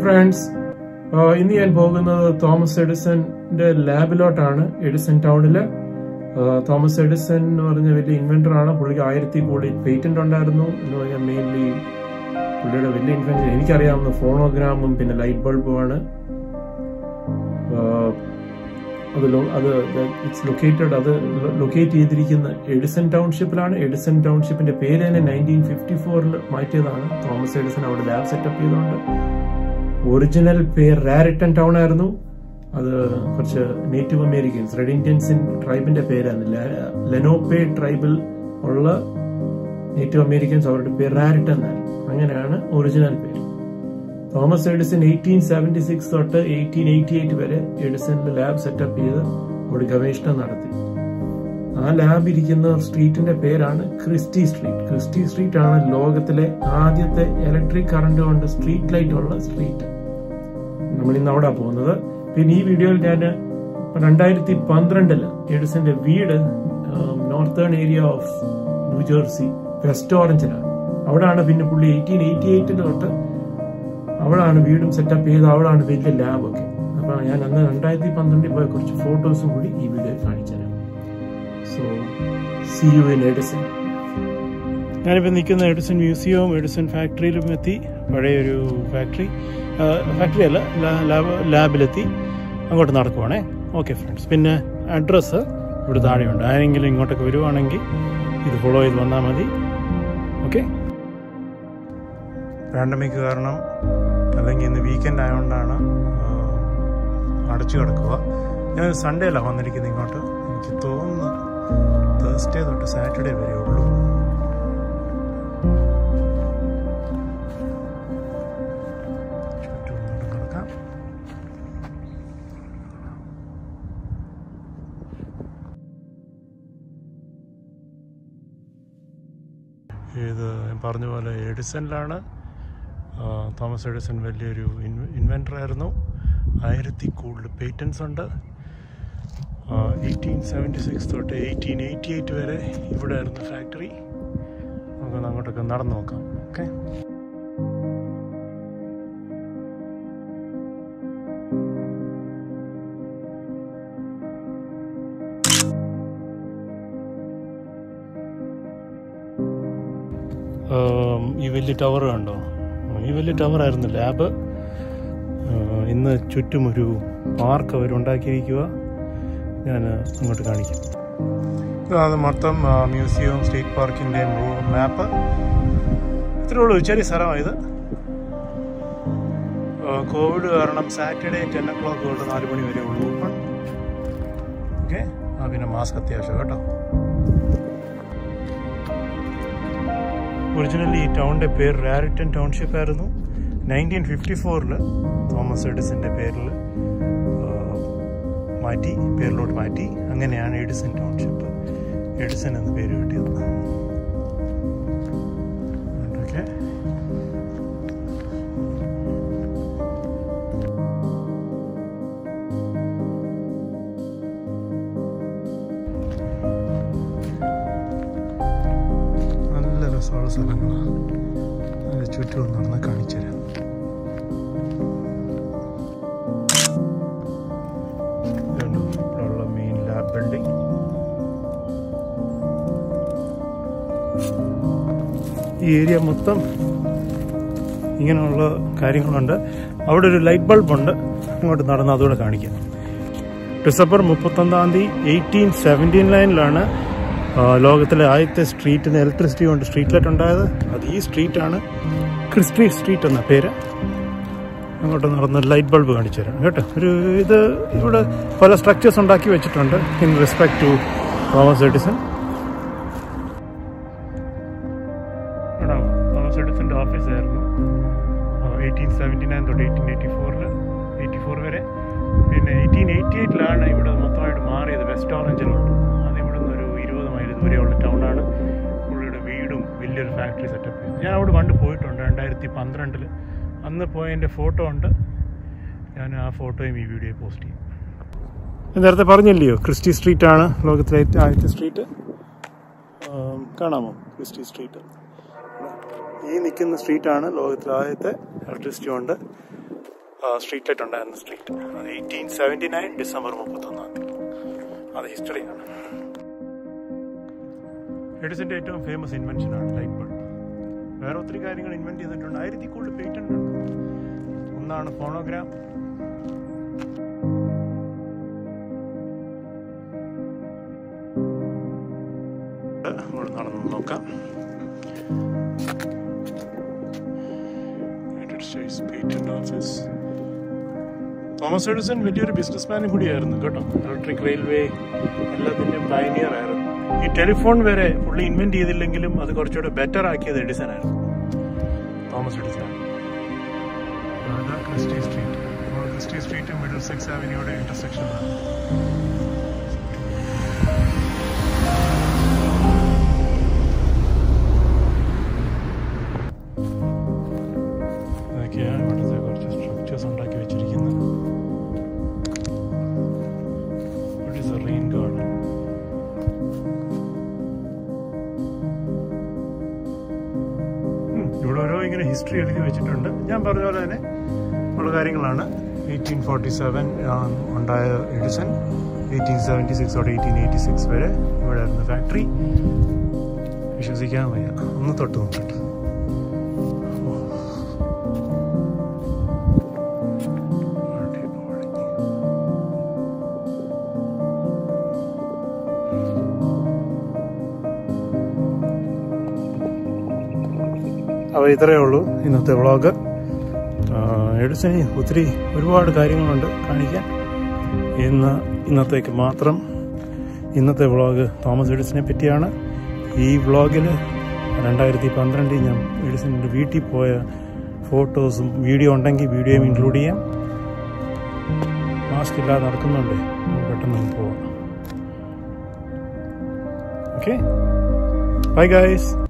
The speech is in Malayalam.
friends, ഇന്ന് ഞാൻ പോകുന്നത് തോമസ് എഡിസന്റെ ലാബിലോട്ടാണ്. എഡിസൺ ടൗണില് തോമസ് എഡിസൺ എന്ന് പറഞ്ഞ വലിയ ഇൻവെന്റർ ആണ്. പുള്ളിക്ക് 1000 കൂടുതൽ പേറ്റന്റ് ഉണ്ടായിരുന്നു എന്ന് പറഞ്ഞാൽ മെയിൻലി പുള്ളിയുടെ വലിയ ഇൻവെൻഷൻ എനിക്കറിയാവുന്ന ഫോണോഗ്രാമും പിന്നെ ലൈറ്റ് ബൾബുമാണ്. അത് ലൊക്കേറ്റ് ചെയ്തിരിക്കുന്ന എഡിസൺ ടൗൺഷിപ്പിലാണ്. എഡിസൺ ടൗൺഷിപ്പിന്റെ പേര് തന്നെ 1954 മാറ്റിയതാണ്. തോമസ് എഡിസൺ അവിടെ ലാബ് സെറ്റപ്പ് ചെയ്തുകൊണ്ട്. ഒറിജിനൽ പേര് റാരിട്ടൺ ടൗൺ ആയിരുന്നു. അത് കുറച്ച് നേറ്റീവ് അമേരിക്കൻസ് റെഡ് ഇന്ത്യൻസിൻ ട്രൈബിന്റെ പേരാണ്. ലെനോപ്പേ ട്രൈബിൽ ഉള്ള നേറ്റീവ് അമേരിക്കൻസ് അവരുടെ പേര് റാരിട്ടൺ ആയിരുന്നു. അങ്ങനെയാണ് ഒറിജിനൽ പേര്. തോമസ് എഡിസൺ 1876 തൊട്ട് 1888 വരെ എഡിസണിൽ ലാബ് സെറ്റപ്പ് ചെയ്ത് ഒരു ഗവേഷണം നടത്തി. ആ ലാബ് ഇരിക്കുന്ന സ്ട്രീറ്റിന്റെ പേരാണ് ക്രിസ്റ്റി സ്ട്രീറ്റ്. ക്രിസ്റ്റി സ്ട്രീറ്റ് ആണ് ലോകത്തിലെ ആദ്യത്തെ ഇലക്ട്രിക് കറണ്ട് കൊണ്ട് സ്ട്രീറ്റ് ലൈറ്റ് ഉള്ള സ്ട്രീറ്റ്. നമ്മൾ ഇന്ന് അവിടെ പോകുന്നത്. പിന്നെ ഈ വീഡിയോയിൽ ഞാൻ 2012 എഡിസന്റെ വീട് northern area of New Jersey west ഓറഞ്ചിലാണ്. അവിടാണ് പിന്നെ പുള്ളി 1888 തൊട്ട് അവിടാണ് വീടും സെറ്റപ്പ് ചെയ്ത്. അവിടാണ് വലിയ ലാബൊക്കെ. അപ്പൊ ഞാൻ അന്ന് 2012 പോയ കുറച്ച് ഫോട്ടോസും കൂടി ഈ വീഡിയോയിൽ കാണിച്ചുതരാം. So see you in Edison. ഞാനിപ്പോൾ നിൽക്കുന്ന എഡിസൺ മ്യൂസിയവും എഡിസൺ ഫാക്ടറിയിലും എത്തി. പഴയൊരു ഫാക്ടറി അല്ല, ലാബിലെത്തി. അങ്ങോട്ട് നടക്കുവാണേ. ഓക്കെ ഫ്രണ്ട്സ്, പിന്നെ അഡ്രസ്സ് ഇവിടെ താഴെയുണ്ട്. ആരെങ്കിലും ഇങ്ങോട്ടൊക്കെ വരുവാണെങ്കിൽ ഇത് ഫോളോ ചെയ്ത് വന്നാൽ മതി. ഓക്കെ. പാൻഡമിക് കാരണം അല്ലെങ്കിൽ ഇന്ന് വീക്കെൻഡ് ആയതുകൊണ്ടാണ് അടച്ചു കിടക്കുക. ഞാൻ സൺഡേ അല്ല വന്നിരിക്കുന്നത് ഇങ്ങോട്ട്. എനിക്ക് തോന്നുന്നു തേഴ്സ്ഡേ തൊട്ട് സാറ്റർഡേ വരെ ഉള്ളൂ. കിടക്കാം. ഇത് ഞാൻ പറഞ്ഞ പോലെ എഡിസണിലാണ്. തോമസ് എഡിസൺ വലിയൊരു ഇൻവെൻറ്റർ ആയിരുന്നു. 1000 കൂടുതൽ പേറ്റൻസ് ഉണ്ട്. 1876 തൊട്ട് 1888 വരെ ഇവിടെ ആയിരുന്നു ഫാക്ടറി. നമുക്ക് അങ്ങോട്ടൊക്കെ നടന്നു നോക്കാം. ഓക്കെ. ഈ വലിയ ടവർ കണ്ടോ? ഈ വലിയ ടവറായിരുന്നു ലാബ്. ഇന്ന് ചുറ്റും ഒരു പാർക്ക് അവരുണ്ടാക്കിയിരിക്കുക. ഞാൻ അങ്ങോട്ട് കാണിക്കാം. ഇതാണ് മൊത്തം മ്യൂസിയവും സ്റ്റേറ്റ് പാർക്കിൻ്റെയും മാപ്പ്. ഇത്രയേ ഉള്ളൂ. ചെറിയ സ്ഥലമായത്. കോവിഡ് കാരണം സാറ്റർഡേ 10 o'clock തൊട്ട് 4 മണി വരെ ഉള്ളൂ ഓപ്പൺ. ഓക്കെ. പിന്നെ മാസ്ക് അത്യാവശ്യം കേട്ടോ. ഒറിജിനലി ഈ ടൗണിൻ്റെ പേര് റാരിട്ടൺ ടൗൺഷിപ്പ് ആയിരുന്നു. 1954 തോമസ് എഡിസന്റെ പേരിൽ പേരിലോട്ട് മാറ്റി. അങ്ങനെയാണ് എഡിസൺ ടൗൺഷിപ്പ് എഡിസൺ എന്ന പേര് കിട്ടിയത്. ഓക്കെ. നല്ല രസമുള്ള സ്ഥലങ്ങളാണ്. അതിൻ്റെ ചുറ്റും നടന്ന് കാണിച്ചു തരാം. ഇവിടെയുള്ള മെയിൻ ലാബ് ബിൽഡിംഗ്. ഈ ഏരിയ മൊത്തം ഇങ്ങനെയുള്ള കാര്യങ്ങളുണ്ട്. അവിടെ ഒരു ലൈറ്റ് ബൾബുണ്ട്. അങ്ങോട്ട് നടന്ന് അതുകൂടെ കാണിക്കാം. ഡിസംബർ 31 1879 ലോകത്തിലെ ആദ്യത്തെ സ്ട്രീറ്റിന് ഇലക്ട്രിസിറ്റി കൊണ്ട് സ്ട്രീറ്റ് ലൈറ്റ് ഉണ്ടായത്. അത് ഈ സ്ട്രീറ്റാണ്. ക്രിസ്റ്റി സ്ട്രീറ്റ് എന്ന പേര്. അങ്ങോട്ട് നടന്ന് ലൈറ്റ് ബൾബ് കാണിച്ചു തരാം കേട്ടോ. ഇത് ഇവിടെ പല സ്ട്രക്ചേഴ്സ് ഉണ്ടാക്കി വെച്ചിട്ടുണ്ട് in respect to Thomas Edison. തോമസ് എഡിസന്റെ ഓഫീസായിരുന്നു 1879 തൊട്ട് 1884 വരെ. പിന്നെ 1888 ഇവിടെ മൊത്തമായിട്ട് മാറിയത് വെസ്റ്റ് ഓറഞ്ചിലോട്ട്. അത് ഇവിടെ നിന്ന് ഒരു 20 മൈൽ ദൂരെയുള്ള ടൗണാണ്. പുള്ളിയുടെ വീടും വലിയൊരു ഫാക്ടറി സെറ്റപ്പ് ചെയ്തു. ഞാൻ അവിടെ പണ്ട് പോയിട്ടുണ്ട് 2012. അന്ന് പോയതിൻ്റെ ഫോട്ടോ ഉണ്ട്. ഞാൻ ആ ഫോട്ടോയും ഈ വീഡിയോ പോസ്റ്റ് ചെയ്യും. നേരത്തെ പറഞ്ഞില്ലയോ ക്രിസ്റ്റി സ്ട്രീറ്റ് ആണ് ലോകത്തിലെ ആദ്യത്തെ സ്ട്രീറ്റ്. കാണാമോ Christy street? ഈ നിൽക്കുന്ന സ്ട്രീറ്റാണ് ലോകത്തിലെ ആദ്യത്തെ ഇലക്ട്രിസിറ്റി കൊണ്ട് സ്ട്രീറ്റ് ലൈറ്റ് ഉണ്ടായിരുന്ന സ്ട്രീറ്റ്. അത് 1879 ഡിസംബർ 31. അത് ഹിസ്റ്ററിയാണ്. എഡിസന്റെ ഏറ്റവും ഫേമസ് ഇൻവെൻഷനാണ് ലൈറ്റ് ബൾബ്. വേറെ ഒത്തിരി കാര്യങ്ങൾ ഇൻവെന്റ് ചെയ്തിട്ടുണ്ട്. 1000 കൂടുതൽ പേറ്റന്റ് ഉണ്ട്. ഒന്നാണ് ഫോണോഗ്രാം. നമ്മൾ നടന്ന് നോക്കാം. United States patent office. Thomas Edison വലിയൊരു ബിസിനസ്മാനും കൂടിയായിരുന്നു കേട്ടോ. ഇലക്ട്രിക് റെയിൽവേ എല്ലാത്തിൻ്റെയും പയനിയർ ആയിരുന്നു. ഈ ടെലിഫോൺ വരെ പുള്ളി ഇൻവെന്റ് ചെയ്തില്ലെങ്കിലും അത് കുറച്ചുകൂടെ ബെറ്റർ ആക്കിയത് എഡിസൺ ആയിരുന്നു, Thomas Edison. Christie street. Christie street Middlesex അവന്യൂയുടെ ഇന്റർസെക്ഷനിലാണ്. ഇതൊക്കെയാണ് ഇവിടുത്തെ കുറച്ച് സ്ട്രക്ചേഴ്സ് ഉണ്ടാക്കി വെച്ചിരിക്കുന്നത്. Rain garden. ഇവിടെ ഓരോ ഇങ്ങനെ ഹിസ്റ്ററി എഴുതി വെച്ചിട്ടുണ്ട്. ഞാൻ പറഞ്ഞ പോലെ തന്നെ ഉള്ള കാര്യങ്ങളാണ്. 1847 ഉണ്ടായ എഡിസൺ 1876 തൊട്ട് 1886 വരെ ഇവിടെ ആയിരുന്നു ഫാക്ടറി. വിശ്വസിക്കാൻ വയ്യ. ഒന്ന് തൊട്ട് നോക്കട്ടെ. അപ്പോൾ ഇത്രയേ ഉള്ളൂ ഇന്നത്തെ വ്ളോഗ്. എഡിസന് ഒരുപാട് കാര്യങ്ങളുണ്ട് കാണിക്കാൻ. ഇന്നത്തേക്ക് മാത്രം. ഇന്നത്തെ വ്ളോഗ് തോമസ് എഡിസനെ പറ്റിയാണ്. ഈ വ്ളോഗിൽ 2012 ഞാൻ എഡിസണിൻ്റെ വീട്ടിൽ പോയ ഫോട്ടോസും വീഡിയോ ഉണ്ടെങ്കിൽ വീഡിയോയും ഇൻക്ലൂഡ് ചെയ്യാം. മാസ്ക് ഇല്ലാതെ നടക്കുന്നുണ്ട്, പെട്ടെന്ന് പോവാം. Okay, bye guys.